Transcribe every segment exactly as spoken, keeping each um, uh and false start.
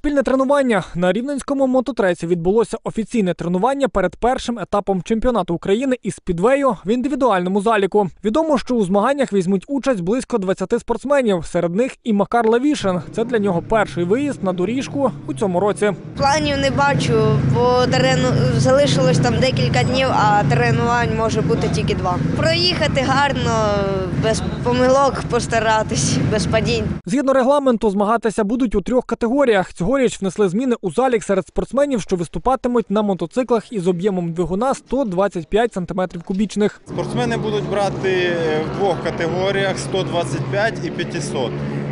Спільне тренування. На Рівненському мототреці відбулося офіційне тренування перед першим етапом чемпіонату України із спідвею в індивідуальному заліку. Відомо, що у змаганнях візьмуть участь близько двадцяти спортсменів. Серед них і Макар Левішин. Це для нього перший виїзд на доріжку у цьому році. Планів не бачу, бо терену залишилось там декілька днів, а тренувань може бути тільки два. Проїхати гарно, без помилок постаратись, без падінь. Згідно регламенту, змагатися будуть у трьох категоріях. Цьогоріч внесли зміни у залік серед спортсменів, що виступатимуть на мотоциклах із об'ємом двигуна сто двадцять п'ять сантиметрів кубічних. Спортсмени будуть брати в двох категоріях – сто двадцять п'ять і п'ятсот.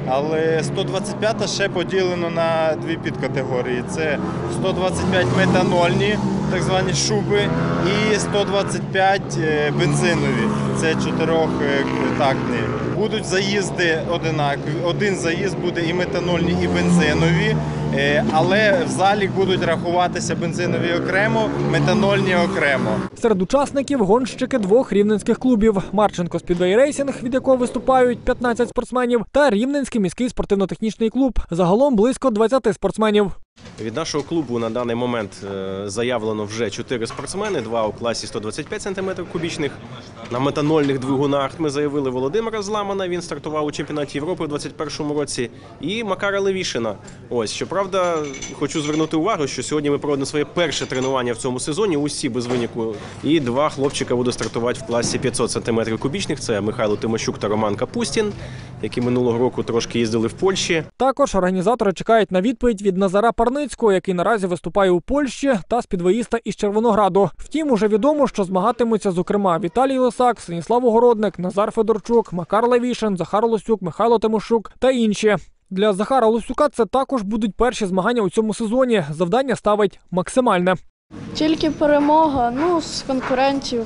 Але сто двадцять п'ята ще поділено на дві підкатегорії. Це сто двадцять п'ять метанольні, так звані шуби, і сто двадцять п'ять бензинові, це чотирьохтактні. Будуть заїзди одинакові. Один заїзд буде і метанольні, і бензинові, але в залік будуть рахуватися бензинові окремо, метанольні окремо. Серед учасників гонщики двох рівненських клубів – Марченко Спідвей Рейсінг, від якого виступають п'ятнадцять спортсменів, та Рівненський міський спортивно-технічний клуб. Загалом близько двадцяти спортсменів. Від нашого клубу на даний момент заявлено вже чотири спортсмени, два у класі сто двадцять п'ять сантиметрів кубічних. На метанольних двигунах ми заявили Володимира Зламана, він стартував у чемпіонаті Європи у двадцять першому році, і Макара Левішина. Ось, щоправда, хочу звернути увагу, що сьогодні ми проводимо своє перше тренування в цьому сезоні, усі без виняку. І два хлопчика будуть стартувати в класі п'ятсот сантиметрів кубічних, це Михайло Тимощук та Роман Капустін, які минулого року трошки їздили в Польщі. Також організатори чекають на відповідь від Назара Парницького, який наразі виступає у Польщі, та спідвеїста із Червонограду. Втім, уже відомо, що змагатимуться, зокрема, Віталій Лисак, Станіслав Огородник, Назар Федорчук, Макар Левішин, Захар Лосюк, Михайло Тимощук та інші. Для Захара Лосюка це також будуть перші змагання у цьому сезоні. Завдання ставить максимальне. Тільки перемога, ну, з конкурентів,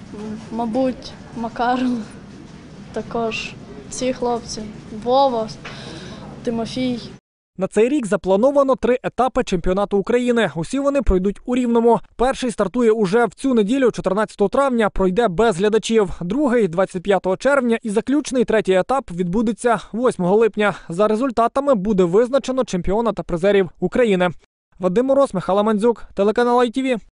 мабуть, Макар, також ці хлопці, Вова, Тимофій. На цей рік заплановано три етапи чемпіонату України. Усі вони пройдуть у Рівному. Перший стартує уже в цю неділю, чотирнадцятого травня, пройде без глядачів. Другий – двадцять п'ятого червня і заключний третій етап відбудеться восьмого липня. За результатами буде визначено чемпіона та призерів України. Вадим Мороз, Михайло Мандзюк, телеканал ай ті ві.